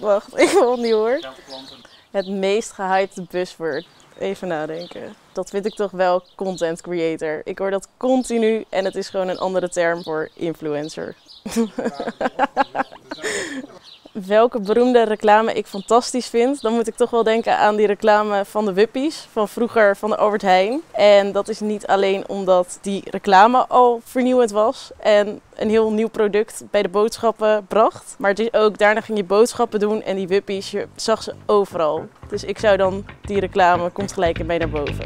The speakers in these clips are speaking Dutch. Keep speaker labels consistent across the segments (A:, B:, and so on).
A: Wacht, ik wil het niet hoor. Het meest gehypte buzzword. Even nadenken. Dat vind ik toch wel content creator. Ik hoor dat continu en het is gewoon een andere term voor influencer. Welke beroemde reclame ik fantastisch vind, dan moet ik toch wel denken aan die reclame van de Wuppies van vroeger van de Albert Heijn. En dat is niet alleen omdat die reclame al vernieuwend was en een heel nieuw product bij de boodschappen bracht. Maar het is ook, daarna ging je boodschappen doen en die Wuppies, je zag ze overal. Dus ik zou dan die reclame komt gelijk in mij naar boven.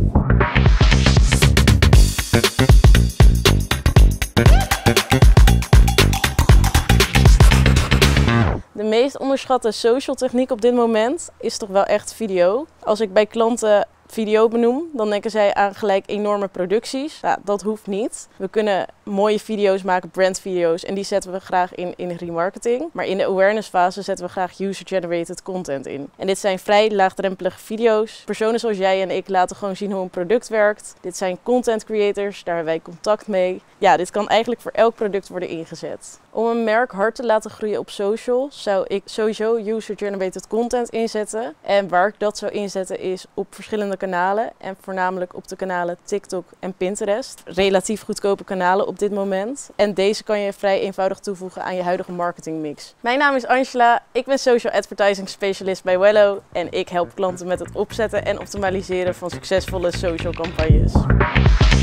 A: De meest onderschatte social techniek op dit moment is toch wel echt video. Als ik bij klanten video benoem, dan denken zij aan gelijk enorme producties. Ja, dat hoeft niet. We kunnen mooie video's maken, brandvideo's, en die zetten we graag in remarketing. Maar in de awareness fase zetten we graag user-generated content in. En dit zijn vrij laagdrempelige video's. Personen zoals jij en ik laten gewoon zien hoe een product werkt. Dit zijn content creators, daar hebben wij contact mee. Ja, dit kan eigenlijk voor elk product worden ingezet. Om een merk hard te laten groeien op social, zou ik sowieso user-generated content inzetten. En waar ik dat zou inzetten is op verschillende kanalen. En voornamelijk op de kanalen TikTok en Pinterest. Relatief goedkope kanalen op dit moment. En deze kan je vrij eenvoudig toevoegen aan je huidige marketingmix. Mijn naam is Angela, ik ben Social Advertising Specialist bij Wello. En ik help klanten met het opzetten en optimaliseren van succesvolle social campagnes.